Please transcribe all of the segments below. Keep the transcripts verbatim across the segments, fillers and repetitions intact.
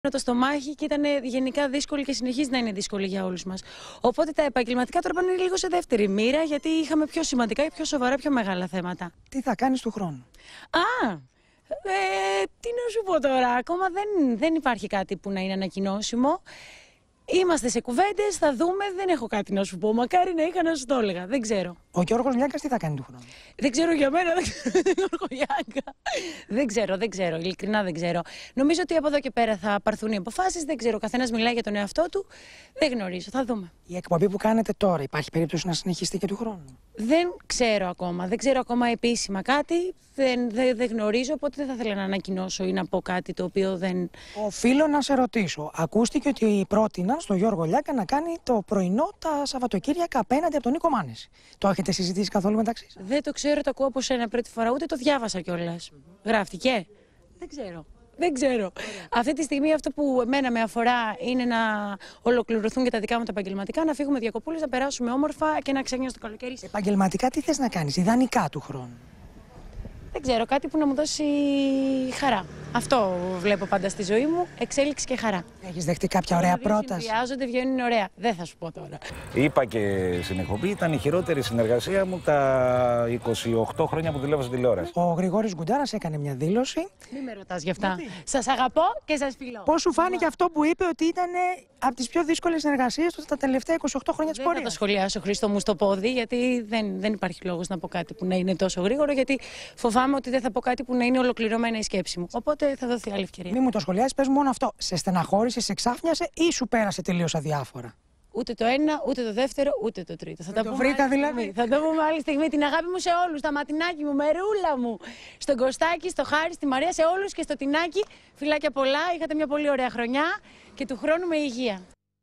το στομάχι και ήταν γενικά δύσκολη και συνεχίζει να είναι δύσκολη για όλους μας. Οπότε τα επαγγελματικά τώρα πάνε λίγο σε δεύτερη μοίρα, γιατί είχαμε πιο σημαντικά και πιο σοβαρά, πιο μεγάλα θέματα. Τι θα κάνεις του χρόνου? Α, ε, τι να σου πω τώρα, ακόμα δεν, δεν υπάρχει κάτι που να είναι ανακοινώσιμο. Είμαστε σε κουβέντες, θα δούμε, δεν έχω κάτι να σου πω. Μακάρι να είχα να σου το έλεγα, δεν ξέρω. Ο Γιώργος Λιάγκας τι θα κάνει του χρόνου? Δεν ξέρω για μένα, δεν ξέρω τον Γιώργο Λιάγκα. Δεν ξέρω, δεν ξέρω, ειλικρινά δεν ξέρω. Νομίζω ότι από εδώ και πέρα θα πάρθουν οι αποφάσεις, δεν ξέρω. Ο καθένας μιλάει για τον εαυτό του, δεν γνωρίζω, θα δούμε. Η εκπομπή που κάνετε τώρα, υπάρχει περίπτωση να συνεχιστεί και του χρόνου? Δεν ξέρω ακόμα, δεν ξέρω ακόμα επίσημα κάτι, δεν, δεν, δεν γνωρίζω, οπότε δεν θα ήθελα να ανακοινώσω ή να πω κάτι το οποίο δεν... Οφείλω να σε ρωτήσω, ακούστηκε ότι πρότειναν στον Γιώργο Λιάγκα να κάνει το πρωινό τα Σαββατοκύριακα απέναντι από τον Νίκο Μάνεση. Το έχετε συζητήσει καθόλου μεταξύ σας? Δεν το ξέρω, το ακούω από σένα πρώτη φορά, ούτε το διάβασα κιόλας. Γράφτηκε? Δεν ξέρω. Δεν ξέρω. Ωραία. Αυτή τη στιγμή αυτό που εμένα με αφορά είναι να ολοκληρωθούν και τα δικά μου τα επαγγελματικά, να φύγουμε διακοπούλες, να περάσουμε όμορφα και να ξενιώσει το καλοκαίρι. Επαγγελματικά τι θες να κάνεις, ιδανικά του χρόνου? Δεν ξέρω, κάτι που να μου δώσει χαρά. Αυτό βλέπω πάντα στη ζωή μου, εξέλιξη και χαρά. Έχεις δεχτεί κάποια ωραία πρόταση? Συνδυάζονται, βγαίνουν ωραία. Δεν θα σου πω τώρα. Είπα και στην εκπομπή, ήταν η χειρότερη συνεργασία μου τα είκοσι οκτώ χρόνια που δουλεύω στην τηλεόραση. Ο Γρηγόρης Γκουντάρας έκανε μια δήλωση. Μην με ρωτάς γι' αυτά. Σας αγαπώ και σας φιλώ. Πώς σου φάνηκε αυτό που είπε ότι ήταν από τις πιο δύσκολες συνεργασίες του τα τελευταία είκοσι οκτώ χρόνια της πορείας? Δεν θα το σχολιάσω, Χρήστο μου, στο πόδι, γιατί δεν, δεν υπάρχει λόγος να πω κάτι που να είναι τόσο γρήγορο, γιατί φοβάμαι ότι δεν θα πω κάτι που να είναι ολοκληρωμένα η σκέψη μου. Οπότε θα δοθεί άλλη ευκαιρία. Μη μου το σχολιάσεις, πες μου μόνο αυτό. Σε στεναχώρησε, σε ξάφνιασε ή σου πέρασε τελείως αδιάφορα? Ούτε το ένα, ούτε το δεύτερο, ούτε το τρίτο. Θα τα το βρήκα δηλαδή. Στιγμή. Θα το πούμε άλλη στιγμή. Την αγάπη μου σε όλους, τα ματινάκι μου, μερούλα μου. Στον Κωστάκη, στο Χάρη, στη Μαρία, σε όλους και στο Τινάκι. Φιλάκια πολλά, είχατε μια πολύ ωραία χρονιά και του χρόνου με υγεία.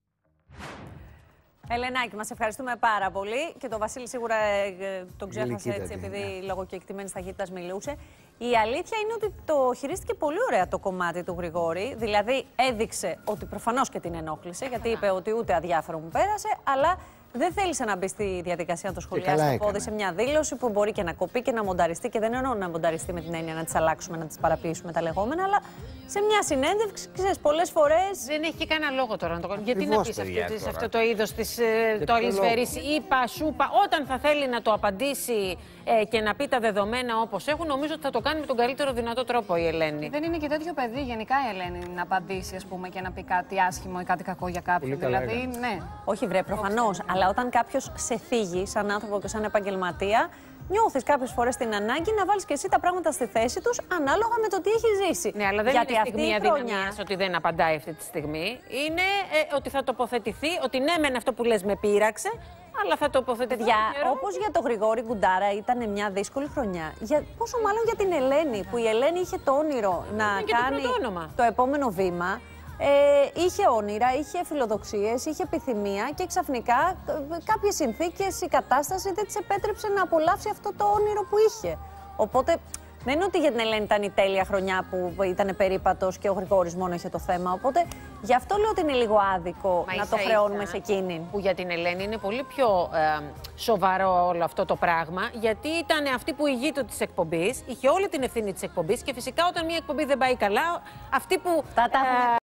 Ελενάκη, μας ευχαριστούμε πάρα πολύ και τον Βασίλη σίγουρα ε, τον ξέχασε έτσι, επειδή ναι. λόγω και εκτιμένης ταχύτητας μιλούσε. Η αλήθεια είναι ότι το χειρίστηκε πολύ ωραία το κομμάτι του Γρηγόρη, δηλαδή έδειξε ότι προφανώς και την ενόχλησε, γιατί είπε ότι ούτε αδιάφορο μου πέρασε, αλλά δεν θέλησε να μπει στη διαδικασία να το σχολιάσει το πόδι σε μια δήλωση που μπορεί και να κοπεί και να μονταριστεί. Και δεν εννοώ να μονταριστεί με την έννοια να τις αλλάξουμε, να τις παραποιήσουμε τα λεγόμενα, αλλά σε μια συνέντευξη, ξέρεις, πολλές φορές. Δεν έχει και κανένα λόγο τώρα να το κάνει. Γιατί να πει αυτό, αυτό το είδος της ε, το αλυσφαίρης, είπα, σούπα, όταν θα θέλει να το απαντήσει ε, και να πει τα δεδομένα όπως έχουν, νομίζω ότι θα το κάνει με τον καλύτερο δυνατό τρόπο η Ελένη. Δεν είναι και τέτοιο παιδί γενικά η Ελένη να απαντήσει, ας πούμε, και να πει κάτι άσχημο ή κάτι κακό για κάποιον. Δηλαδή, ναι. Όχι, βρε, προφανώς. Αλλά όταν κάποιος σε θίγει, σαν άνθρωπο και σαν επαγγελματία, νιώθεις κάποιες φορές την ανάγκη να βάλεις και εσύ τα πράγματα στη θέση τους ανάλογα με το τι έχει ζήσει. Ναι, αλλά δεν Γιατί είναι αυτή στιγμή η αδυναμίας χρονιά... ότι δεν απαντάει αυτή τη στιγμή. Είναι ε, ότι θα τοποθετηθεί, ότι ναι, μεν αυτό που λες με πείραξε, αλλά θα τοποθετηθεί. Παιδιά, όπως για τον Γρηγόρη Γκουντάρα ήταν μια δύσκολη χρονιά. Για, πόσο μάλλον για την Ελένη, που η Ελένη είχε το όνειρο να κάνει το, το επόμενο βήμα. Ε, είχε όνειρα, είχε φιλοδοξίες, είχε επιθυμία και ξαφνικά κάποιες συνθήκες, η κατάσταση δεν της επέτρεψε να απολαύσει αυτό το όνειρο που είχε. Οπότε δεν είναι ότι για την Ελένη ήταν η τέλεια χρονιά που ήταν περίπατος και ο Γρηγόρης μόνο είχε το θέμα. Οπότε γι' αυτό λέω ότι είναι λίγο άδικο Μα να το χρεώνουμε σε εκείνη. Που για την Ελένη είναι πολύ πιο ε, σοβαρό όλο αυτό το πράγμα, γιατί ήταν αυτή που ηγείται της εκπομπής, είχε όλη την ευθύνη της εκπομπής και φυσικά όταν μια εκπομπή δεν πάει καλά, αυτή που. Θα τα